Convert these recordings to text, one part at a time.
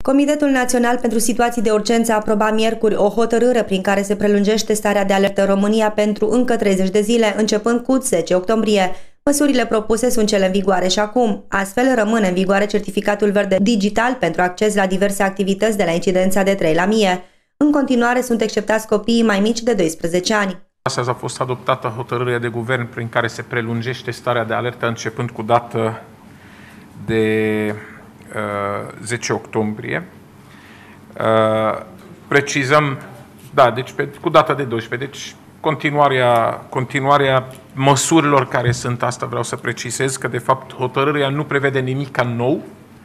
Comitetul Național pentru Situații de Urgență a aprobat miercuri o hotărâre prin care se prelungește starea de alertă în România pentru încă 30 de zile, începând cu 10 octombrie. Măsurile propuse sunt cele în vigoare și acum. Astfel, rămâne în vigoare certificatul verde digital pentru acces la diverse activități de la incidența de 3 la 1000. În continuare, sunt exceptați copiii mai mici de 12 ani. Astăzi a fost adoptată hotărârea de guvern prin care se prelungește starea de alertă începând cu dată de 10 octombrie. Precizăm, deci cu data de 12, deci continuarea măsurilor care sunt, asta vreau să precizez, că de fapt hotărârea nu prevede nimic nou,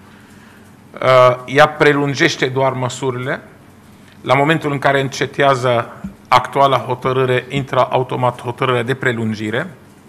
ea prelungește doar măsurile. La momentul în care încetează actuala hotărâre, intră automat hotărârea de prelungire.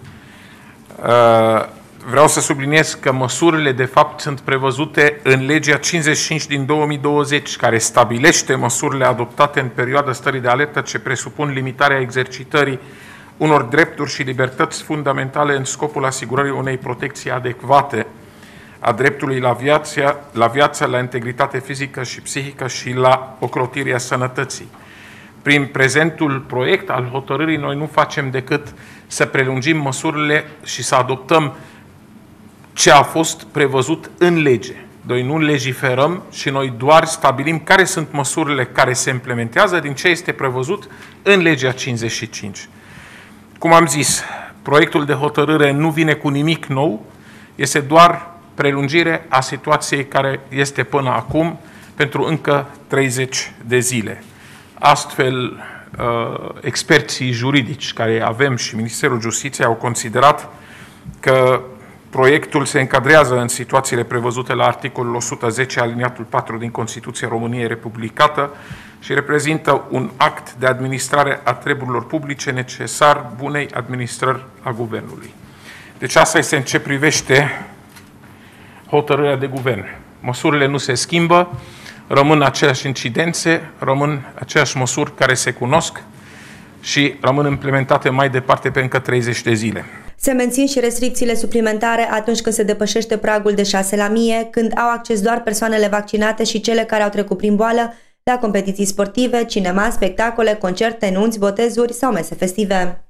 Vreau să subliniez că măsurile, de fapt, sunt prevăzute în legea 55 din 2020, care stabilește măsurile adoptate în perioada stării de alertă ce presupun limitarea exercitării unor drepturi și libertăți fundamentale în scopul asigurării unei protecții adecvate a dreptului la viață, la integritate fizică și psihică și la ocrotirea sănătății. Prin prezentul proiect al hotărârii, noi nu facem decât să prelungim măsurile și să adoptăm ce a fost prevăzut în lege. Noi nu legiferăm și noi doar stabilim care sunt măsurile care se implementează din ce este prevăzut în legea 55. Cum am zis, proiectul de hotărâre nu vine cu nimic nou, este doar prelungire a situației care este până acum pentru încă 30 de zile. Astfel, experții juridici care avem și Ministerul Justiției au considerat că proiectul se încadrează în situațiile prevăzute la articolul 110 aliniatul 4 din Constituția României Republicată și reprezintă un act de administrare a treburilor publice necesar bunei administrări a Guvernului. Deci asta este în ce privește hotărârea de guvern. Măsurile nu se schimbă, rămân aceleași incidențe, rămân aceleași măsuri care se cunosc și rămân implementate mai departe pe încă 30 de zile. Se mențin și restricțiile suplimentare atunci când se depășește pragul de 6 la 1000, când au acces doar persoanele vaccinate și cele care au trecut prin boală, la competiții sportive, cinema, spectacole, concerte, nunți, botezuri sau mese festive.